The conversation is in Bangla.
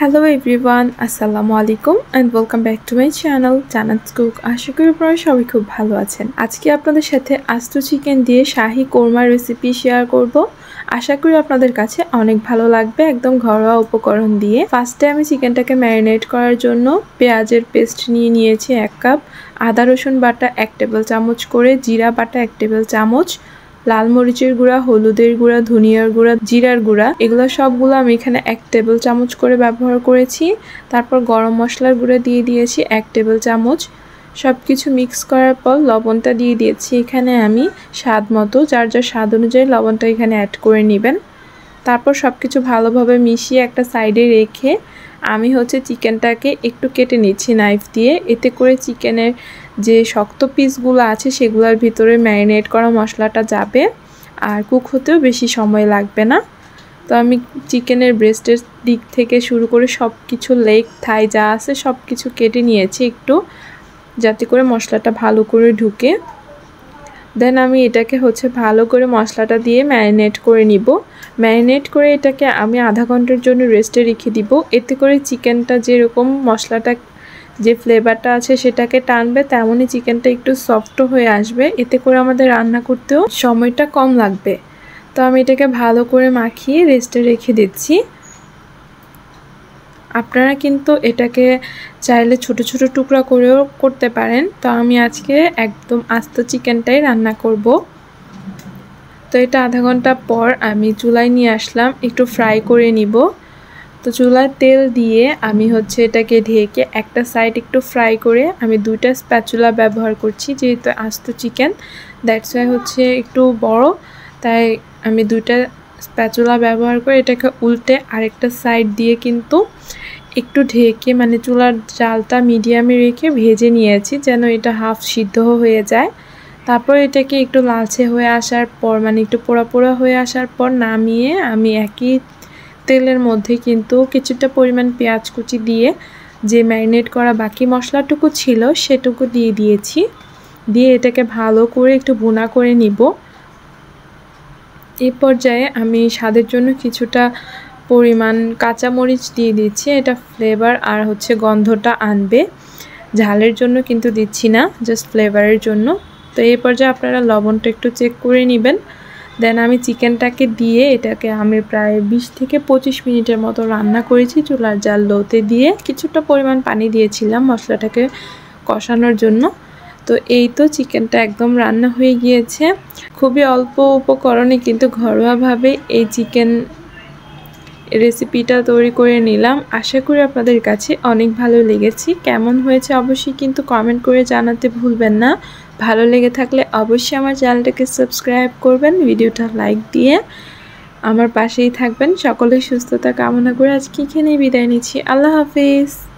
Hello everyone, আসসালামু আলাইকুম and welcome back to my channel Jannatul cook. আশা করি আপনারা সবাই খুব ভালো আছেন। আজকে আপনাদের সাথে আস্ত চিকেন দিয়ে শাহী কোরমা রেসিপি শেয়ার করব। আশা করি আপনাদের কাছে অনেক ভালো লাগবে, একদম ঘরোয়া উপকরণ দিয়ে। ফার্স্টে আমি চিকেনটাকে ম্যারিনেট করার জন্য পেঁয়াজের পেস্ট নিয়েছি 1 কাপ, আদা রসুন বাটা 1 টেবিল চামচ করে, জিরা বাটা 1 টেবিল চামচ, লাল মরিচের গুঁড়া, হলুদের গুঁড়া, ধনিয়ার গুঁড়া, জিরার গুঁড়া, এগুলো সবগুলো আমি এখানে 1 টেবিল চামচ করে ব্যবহার করেছি। তারপর গরম মশলার গুঁড়া দিয়ে দিয়েছি 1 টেবিল চামচ। সবকিছু মিক্স করার পর লবণটা দিয়ে দিয়েছি এখানে আমি স্বাদ মতো, যার যার স্বাদ অনুযায়ী লবণটা এখানে অ্যাড করে নেবেন। তারপর সবকিছু ভালোভাবে মিশিয়ে একটা সাইডে রেখে আমি চিকেনটাকে একটু কেটে নিচ্ছি নাইফ দিয়ে, এতে করে চিকেনের যে শক্ত পিসগুলো আছে সেগুলোর ভিতরে ম্যারিনেট করা মশলাটা যাবে আর কুক হতেও বেশি সময় লাগবে না। তো আমি চিকেনের ব্রেস্টের দিক থেকে শুরু করে সব কিছু লেগ থাই যা আছে সব কিছু কেটে নিয়েছি একটু, যাতে করে মশলাটা ভালো করে ঢুকে। দেন আমি এটাকে ভালো করে মশলাটা দিয়ে ম্যারিনেট করে নিব। ম্যারিনেট করে এটাকে আমি আধা ঘন্টার জন্য রেস্টে রেখে দিব। এতে করে চিকেনটা যেরকম মশলাটা যে ফ্লেভারটা আছে সেটাকে টানবে, তেমনই চিকেনটা একটু সফট হয়ে আসবে। এতে করে আমাদের রান্না করতেও সময়টা কম লাগবে। তো আমি এটাকে ভালো করে মাখিয়ে রেস্টে রেখে দিচ্ছি। আপনারা কিন্তু এটাকে চাইলে ছোট ছোট টুকরা করেও করতে পারেন। তো আমি আজকে একদম আস্ত চিকেনটাই রান্না করব। তো এটা আধা ঘন্টা পর আমি চুলায় নিয়ে আসলাম, একটু ফ্রাই করে নিব। তো চুলায় তেল দিয়ে আমি এটাকে ঢেকে একটা সাইড একটু ফ্রাই করে আমি 2টা স্প্যাচুলা ব্যবহার করছি, যেহেতু আস্ত চিকেন দ্যাটস ওয়াই একটু বড়, তাই আমি 2টা স্প্যাচুলা ব্যবহার করে এটাকে উল্টে আরেকটা সাইড দিয়ে কিন্তু একটু ঢেকে মানে চুলার জালটা মিডিয়ামে রেখে ভেজে নিয়েছি, যেন এটা হাফ সিদ্ধ হয়ে যায়। তারপর এটাকে একটু লালচে হয়ে আসার পর মানে একটু পোড়া পোড়া হয়ে আসার পর নামিয়ে আমি একই তেলের মধ্যে কিন্তু কিছুটা পরিমাণ পেঁয়াজ কুচি দিয়ে যে ম্যারিনেট করা বাকি মশলাটুকু ছিল সেটুকু দিয়ে দিয়েছি। দিয়ে এটাকে ভালো করে একটু ভুনা করে নিব। এই পর্যায়ে আমি স্বাদের জন্য কিছুটা পরিমাণ কাঁচামরিচ দিয়ে দিচ্ছি, এটা ফ্লেভার আর গন্ধটা আনবে। ঝালের জন্য কিন্তু দিচ্ছি না, জাস্ট ফ্লেভারের জন্য। তো এই পর্যায়ে আপনারা লবণটা একটু চেক করে নেবেন। দেন আমি চিকেনটাকে দিয়ে এটাকে আমি প্রায় 20 থেকে 25 মিনিটের মতো রান্না করেছি চুলার জাল লোতে দিয়ে। কিছুটা পরিমাণ পানি দিয়েছিলাম মশলাটাকে কষানোর জন্য। তো এই তো চিকেনটা একদম রান্না হয়ে গিয়েছে। খুবই অল্প উপকরণে কিন্তু ঘরোয়াভাবে এই চিকেন রেসিপিটা তৈরি করে নিলাম। আশা করি আপনাদের কাছে অনেক ভালো লেগেছে। কেমন হয়েছে অবশ্যই কিন্তু কমেন্ট করে জানাতে ভুলবেন না। ভালো লেগে থাকলে অবশ্যই আমার চ্যানেলটাকে সাবস্ক্রাইব করবেন, ভিডিওটা লাইক দিয়ে আমার পাশেই থাকবেন। সকলের সুস্থতা কামনা করে আজকে এখানেই বিদায় নিচ্ছি। আল্লাহ হাফিজ।